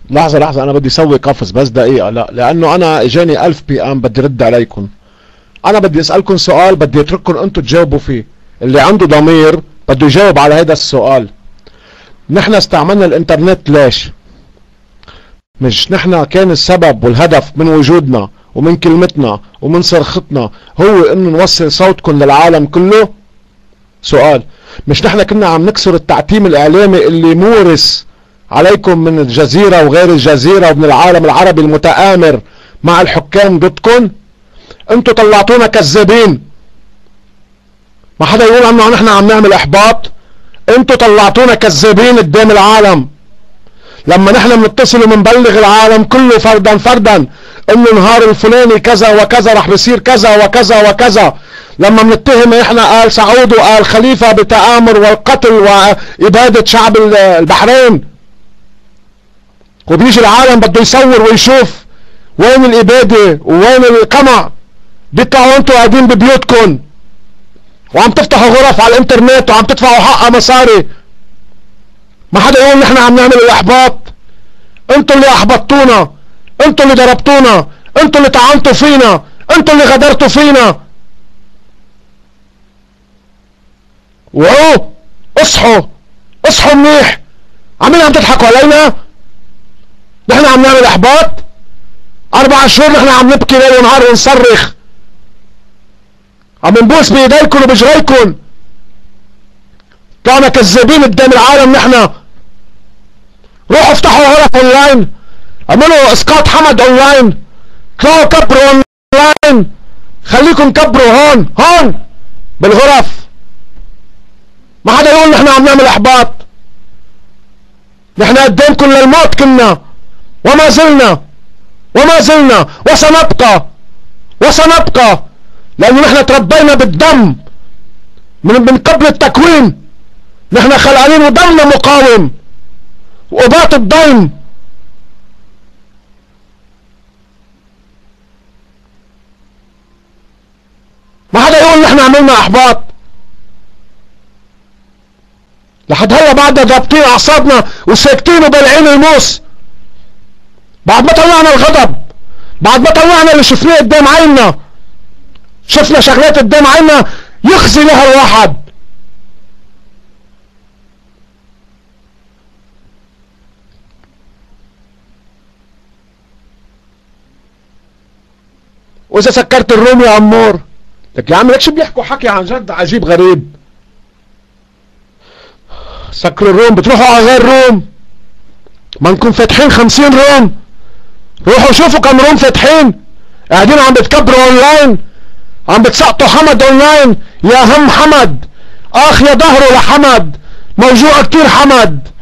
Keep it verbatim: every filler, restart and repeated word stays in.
لحظة لحظة، أنا بدي أسوي قفز بس دقيقة. لا، لأنه أنا إجاني ألف بي أم بدي رد عليكم. أنا بدي أسألكم سؤال، بدي أترككم أنتم تجاوبوا فيه. اللي عنده ضمير بده يجاوب على هذا السؤال. نحن استعملنا الإنترنت ليش؟ مش نحن كان السبب والهدف من وجودنا ومن كلمتنا ومن صرختنا هو إنه نوصل صوتكم للعالم كله؟ سؤال. مش نحن كنا عم نكسر التعتيم الإعلامي اللي مورس عليكم من الجزيرة وغير الجزيرة ومن العالم العربي المتآمر مع الحكام ضدكم؟ انتوا طلعتونا كذابين. ما حدا يقول عنه نحن عم نعمل احباط. انتوا طلعتونا كذابين قدام العالم. لما نحن بنتصل وبنبلغ العالم كله فردا فردا انه النهار الفلاني كذا وكذا رح بيصير كذا وكذا وكذا، لما بنتهم احنا آل سعود وآل خليفة بتآمر والقتل وإبادة شعب البحرين، وبيجي العالم بده يصور ويشوف وين الإبادة وين القمع، بيطلعوا انتوا قاعدين ببيوتكم وعم تفتحوا غرف على الانترنت وعم تدفعوا حقها مصاري. ما حدا يقول نحن عم نعمل الاحباط. انتوا اللي احبطتونا، انتوا اللي ضربتونا، انتوا اللي طعنتوا فينا، انتوا اللي غدرتوا فينا. وعوا اصحوا اصحوا منيح. عمين عم تضحكوا علينا؟ نحن عم نعمل احباط؟ اربع شهور نحن عم نبكي ليل ونهار ونصرخ، عم نبوس بايديكم وبجريكم. طلعنا كذابين قدام العالم نحن. روحوا افتحوا غرف اونلاين، اعملوا اسقاط حمد اونلاين، طلعوا كبروا اونلاين، خليكم كبروا هون هون بالغرف. ما حدا يقول نحن عم نعمل احباط. نحن قدامكم للموت كنا وما زلنا وما زلنا وسنبقى وسنبقى، لانه نحن تربينا بالدم من من قبل التكوين. نحن خلقانين ودمنا مقاوم وأباط الدم. ما حدا يقول نحن عملنا احباط. لحد هلا بعدنا ضابطين اعصابنا وساكتين وبالعين الموس، بعد ما طلعنا الغضب، بعد ما طلعنا اللي شفناه قدام عيننا. شفنا شغلات قدام عيننا يخزي لها الواحد. واذا سكرت الروم يا عمور، لك يا عم لك شو بيحكوا حكي عن جد عجيب غريب. سكروا الروم، بتروحوا على غير روم، ما نكون فاتحين خمسين روم. روحوا شوفوا كم روم فاتحين، قاعدين عم بتكبروا اونلاين، عم بتسقطوا حمد اونلاين. يا هم حمد، اخ يا ظهره لحمد، موجوع كتير حمد.